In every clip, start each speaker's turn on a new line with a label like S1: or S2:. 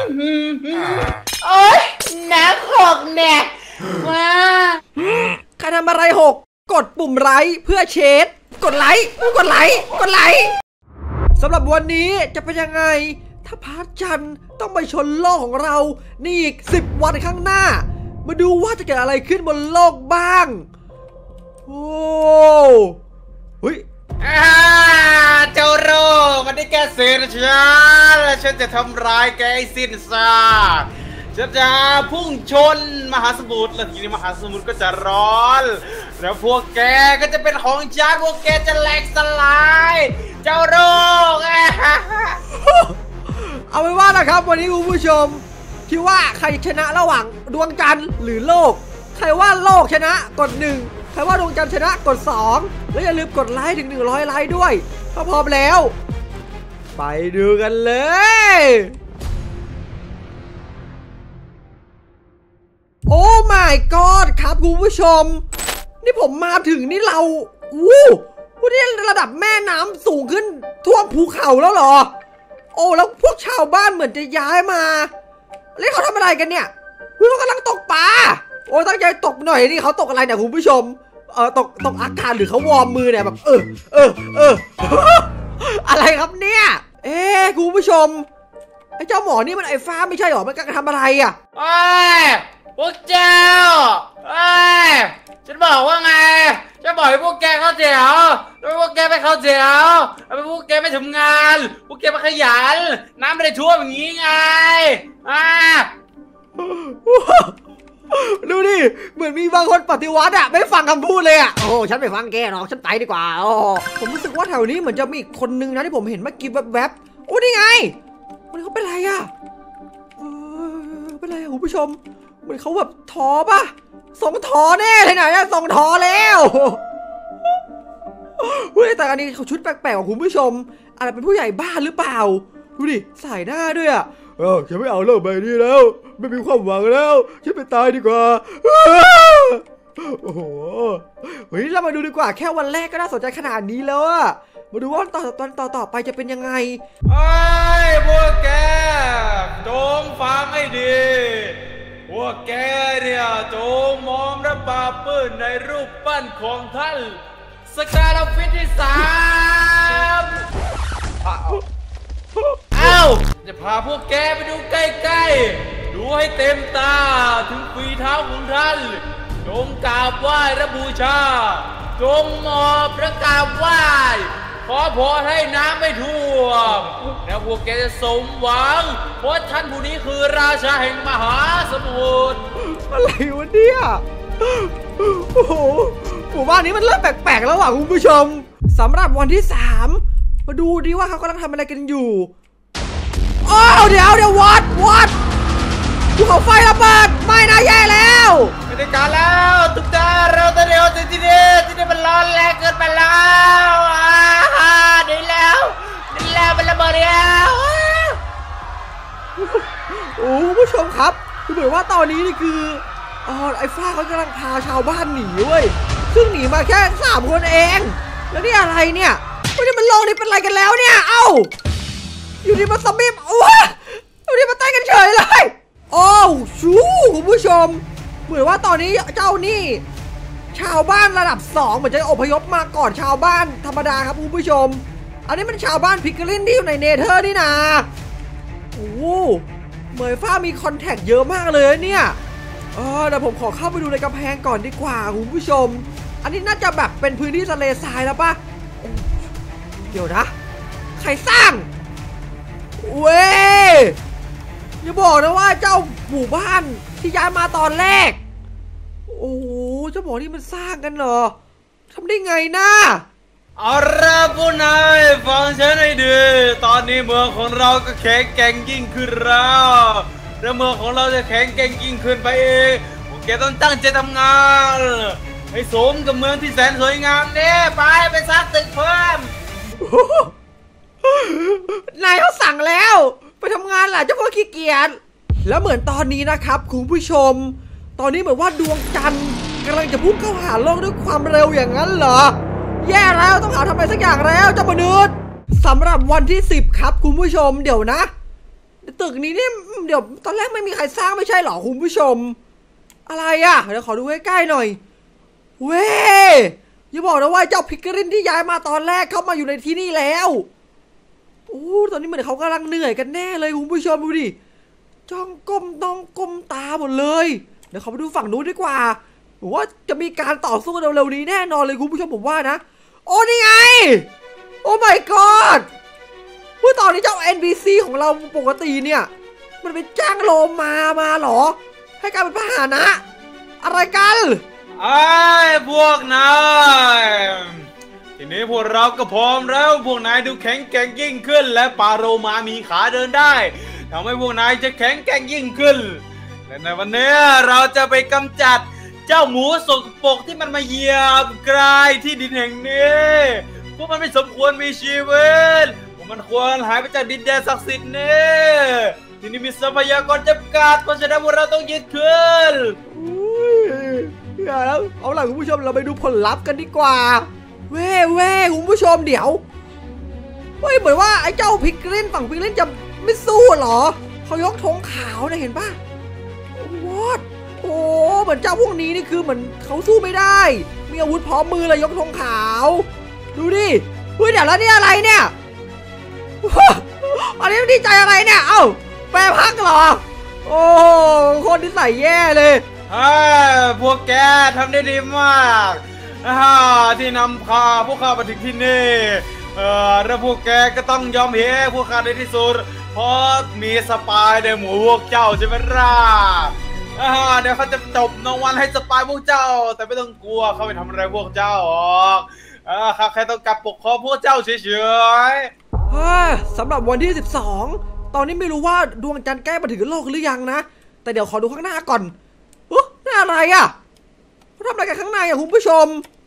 S1: โอ๊ยน้ำหกเนี่ยว้า
S2: ใครทำอะไรหกกดปุ่มไลค์เพื่อเชดกดไลค์สำหรับวันนี้จะเป็นยังไงถ้าพระจันทร์ต้องไปชนโลกของเรานี่อีก10 วันข้างหน้ามาดูว่าจะเกิดอะไรขึ้นบนโลกบ้างโอ้เฮ้ย
S1: เจ้าโรมันได้แก้เสือฉันจะทำร้ายแกให้สิ้นซากฉันจะพุ่งชนมหาสมุทรแล้วทีนี้มหาสมุทรก็จะร้อนแล้วพวกแกก็จะเป็นของฉันพวกแกจะแหลกสลายเจ้าโร
S2: เอาไว้ว่านะครับวันนี้คุณผู้ชมคิดว่าใครชนะระหว่างดวงจันทร์หรือโลกใครว่าโลกชนะกด1ใครว่าดวงจันทร์ชนะกด2แล้วอย่าลืมกดไลค์ถึง100 ไลค์ด้วยถ้าพร้อมแล้วไปดูกันเลยโอ้ my god ครับคุณผู้ชมนี่ผมมาถึงนี่เรานี่ระดับแม่น้ำสูงขึ้นท่วมภูเขาแล้วเหรอโอ้แล้วพวกชาวบ้านเหมือนจะย้ายมาแล้วเขาทำอะไรกันเนี่ยเขากำลังตกปลาโอ้ตั้งใจตกหน่อยนี่เขาตกอะไรเนี่ยคุณผู้ชมตกอากาศหรือเขาวอร์มมือเนี่ยแบบอะไรครับเนี่ยคุณผู้ชมไอ้เจ้าหมอนี่มันไอ้ฟ้าไม่ใช่หรอมันกำลังทำอะไรอ่ะ
S1: พวกเจ้าฉันบอกว่าไงจะบอกให้พวกแกเข้าแถวแล้วพวกแกไม่เข้าแถวแล้วพวกแกไม่ทำงานพวกแกไม่ขยันน้ำไม่ได้ท่วมอย่างนี้ไง
S2: ดูดิเหมือนมีบางคนปฏิวัติไม่ฟังคำพูดเลยโอ้ฉันไม่ฟังแกหรอกฉันไปดีกว่าผมรู้สึกว่าแถวนี้เหมือนจะมีอีกคนนึงนะที่ผมเห็นเมื่อกี้แวบๆโอ้นี่ไงมันเขาเป็นไรเป็นไรคุณผู้ชมเหมือนเขาแบบท้อป่ะส่งท้อแน่เลยนะส่งท้อแล้วแต่อันนี้เขาชุดแปลกๆของคุณผู้ชมอะไรเป็นผู้ใหญ่บ้านหรือเปล่าดูดิใส่หน้าด้วยฉันไม่เอาเลิกไปนี่แล้วไม่มีความหวังแล้วฉันไปตายดีกว่าโอ้โหเรามาดูดีกว่าแค่วันแรกก็น่าสนใจขนาดนี้แล้วมาดูว่าตอนต่อไปจะเป็นยังไง
S1: พวกแกจงฟังให้ดีพวกแกเนี่ยจงมองและปราบปลื้มในรูปปั้นของท่านสกาลฟิตที่3จะพาพวกแกไปดูใกล้ๆดูให้เต็มตาถึงฝีเท้าของท่านจงกราบไหว้และบูชาจงมอบและกราบไหว้ขอพรให้น้ำไม่ท่วมแล้วพวกแกจะสมหวังเพราะท่านผู้นี้คือราชาแห่งมหาสมุทร
S2: อะไรวะเนี่ยโอ้โหหมู่บ้านนี้มันเริ่มแปลกๆแล้วคุณผู้ชมสำหรับวันที่3มาดูดิว่าเขากำลังทำอะไรกันอยู่เดี๋ยววัดภูเขาไฟระเบิดไม่นะแย่แล้ว
S1: ไม่ได้การแล้วทุกท่านเราตอนนี้ที่นี่มันร้อนแรงเกินไปแล้วนี่แล้วมันระเบิดแล้ว
S2: โอ้ผู้ชมครับคือเหมือนว่าตอนนี้นี่คือไอ้ฟ้าเขากำลังพาชาวบ้านหนีเว้ยซึ่งหนีมาแค่3 คนเองแล้วนี่อะไรเนี่ยนี่มันโลกนี้เป็นอะไรกันแล้วเนี่ยอยู่ดีมาสมิบอยู่ดีมาเต้นกันเฉยเลยคุณผู้ชมเหมือนว่าตอนนี้เจ้านี่ชาวบ้านระดับ2เหมือนจะอพยพมาก่อนชาวบ้านธรรมดาครับคุณผู้ชมอันนี้มันชาวบ้านพิกลินที่อยู่ในเนเธอร์นี่นะเหมยฟ้ามีคอนแทคเยอะมากเลยเนี่ยเดี๋ยวผมขอเข้าไปดูในกำแพงก่อนดีกว่าคุณผู้ชมอันนี้น่าจะแบบเป็นพื้นที่ทะเลทรายแล้วป่ะเดี๋ยวนะใครสร้างอย่าบอกนะว่าเจ้าหมู่บ้านที่ย้ายมาตอนแรกเจ้าหมอนี่มันสร้างกันเหรอทำได้ไงนะ
S1: เอาละพวกนายฟังฉันให้ดีตอนนี้เมืองของเราก็แข็งแกร่งยิ่งขึ้นแล้วและเมืองของเราจะแข็งแกร่งยิ่งขึ้นไปเองพวกแกต้องตั้งใจทำงานให้สมกับเมืองที่แสนสวยงามเนี่ยไปสร้างตึกเพิ่ม
S2: นายเขาสั่งแล้วไปทำงานแหละเจ้าพวกขี้เกียจแล้วเหมือนตอนนี้นะครับคุณผู้ชมตอนนี้เหมือนว่าดวงจันทร์กำลังจะพุ่งเข้าหาโลกด้วยความเร็วอย่างนั้นเหรอแย่แล้วต้องหาทำอะไรสักอย่างแล้วเจ้ามนุษย์สำหรับวันที่10ครับคุณผู้ชมเดี๋ยวนะตึกนี้เนี่ยเดี๋ยวตอนแรกไม่มีใครสร้างไม่ใช่หรอคุณผู้ชมอะไรอ่ะเดี๋ยวขอดูใกล้ๆหน่อยเว้ยอย่าบอกนะว่าเจ้าพิกเกอรินที่ย้ายมาตอนแรกเข้ามาอยู่ในที่นี่แล้วโอ้ตอนนี้เหมือนเขากำลังเหนื่อยกันแน่เลยคุณผู้ชมดูดิจ้องก้มต้องก้มตาหมดเลยเดี๋ยวเขาไปดูฝั่งนู้นดีกว่าผมว่าจะมีการต่อสู้กันเร็วๆนี้แน่นอนเลยคุณผู้ชมผมว่านะโอ้นี่ไงโอ้ my god ว่าตอนนี้เจ้า NPC ของเราปกติเนี่ยมันเป็นจ้างโลมาเหรอให้กลายเป็นพาหนะอะไรกัน
S1: ไอ้พวกนายทีนี้พวกเราก็พร้อมแล้วพวกนายดูแข็งแกร่งยิ่งขึ้นและปาโรมามีขาเดินได้ทำให้พวกนายจะแข็งแกร่งยิ่งขึ้นและในวันนี้เราจะไปกำจัดเจ้าหมูสกปรกที่มันมาเหยียบกลายที่ดินแห่งนี้พวกมันไม่สมควรมีชีวิตพวกมันควรหายไปจากดินแดนศักดิ์สิทธิ์นี้ที่นี่มีทรัพยากรจำกัดเพราะฉะนั้นพวกเราต้องยึดคืน
S2: แล้วเอาล่ะคุณผู้ชมเราไปดูผลลัพธ์กันดีกว่าเว้คุณผู้ชมเดี๋ยวเฮ้ยเหมือนว่าไอ้เจ้าพิกลินฝั่งพิกลินจะไม่สู้หรอเขายกธงขาวนะเห็นปะวอดโอ้เหมือนเจ้าพวกนี้นี่คือเหมือนเขาสู้ไม่ได้มีอาวุธพร้อมมือเลยยกธงขาวดูดิเฮ้ยเดี๋ยวแล้วนี่อะไรเนี่ยอันนี้ดีใจอะไรเนี่ยเอ้าแปรพักเหรอโอ้คนที่ใส่แย่เลย
S1: พวกแกทำได้ดีมากที่นำพาพวกข้ามาถึงที่นี่แล้วพวกแกก็ต้องยอมแพ้พวกข้าในที่สุดเพราะมีสปายในหมู่พวกเจ้าใช่ไหมล่ะเดี๋ยวเขาจะจบรางวัลให้สปายพวกเจ้าแต่ไม่ต้องกลัวเขาไปทำอะไรพวกเจ้าหรอกข้าแค่ต้องกลับปกครองพวกเจ้าเฉย
S2: ๆสำหรับวันที่12ตอนนี้ไม่รู้ว่าดวงจันทร์ใกล้มาถึงโลกหรือยังนะแต่เดี๋ยวขอดูข้างหน้าก่อนนี่อะไรอ่ะเขาทำอะไรกันข้างในอ่ะคุณผู้ชม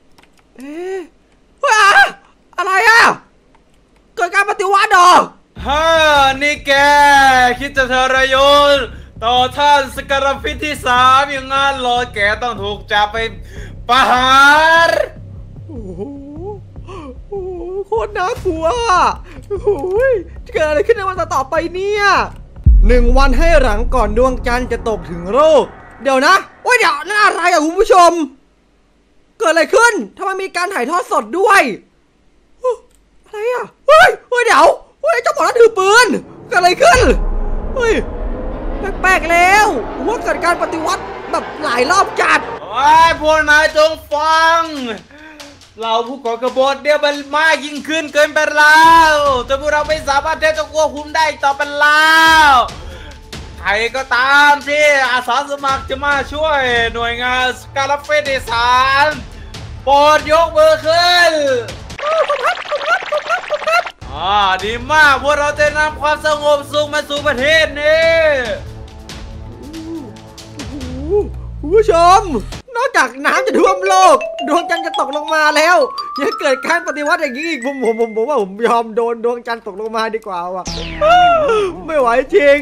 S2: อะไรอ่ะเกิดการปฏิวัติเหรอ
S1: นี่แกคิดจะทรยศต่อท่านสกรพิษที่3อย่างงั้นเหรอแกต้องถูกจับไปประหาร
S2: โอ้โหโคตรน่ากลัวโอ้ยเกิดอะไรขึ้นในวันต่อไปเนี่ย1 วันให้หลังก่อนดวงจันทร์จะตกถึงโลกเดี๋ยวนะโอ้ยเดี๋ยวนั่นอะไรอ่ะคุณผู้ชมเกิดอะไรขึ้นทำไมมีการถ่ายทอดสดด้วยอะไรอ่ะเฮ้ยเดี๋ยวเจ้าหมอนั่นถือปืนเกิดอะไรขึ้นเฮ้ยแปลกๆแล้วว่าเกิดการปฏิวัติแบบหลายรอบจัด
S1: พวกนายจงฟังเราผู้ก่อกบฏเดียวมันมากยิ่งขึ้นเกินไปแล้วแต่พวกเราไม่สามารถที่จะควบคุมได้ต่อไปแล้วใครก็ตามที่อาสาสมัครจะมาช่วยหน่วยงานสกาลเฟส3โปรดยกมือขึ้นดีมากพวกเราจะนำความสงบสุขมาสู่ประเทศนี้
S2: คุณผู้ชมนอกจากน้ำจะท่วมโลกดวงจันทร์จะตกลงมาแล้วยังเกิดการปฏิวัติอย่างนี้อีกผมว่าผมยอมโดนดวงจันทร์ตกลงมาดีกว่าว่ะไม่ไหวจริง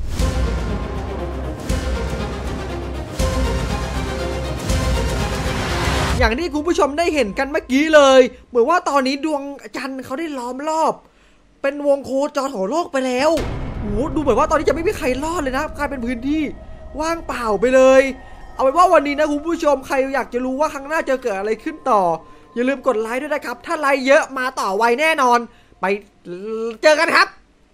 S2: อย่างที่คุณผู้ชมได้เห็นกันเมื่อกี้เลยเหมือนว่าตอนนี้ดวงจันทร์เขาได้ล้อมรอบเป็นวงโคจรของโลกไปแล้วโอ้ดูเหมือนว่าตอนนี้จะไม่มีใครรอดเลยนะกลายเป็นพื้นที่ว่างเปล่าไปเลยเอาเป็นว่าวันนี้นะคุณผู้ชมใครอยากจะรู้ว่าครั้งหน้าจะเกิดอะไรขึ้นต่ออย่าลืมกดไลค์ด้วยนะครับถ้าไลค์เยอะมาต่อไวแน่นอนไปเจอกันครับ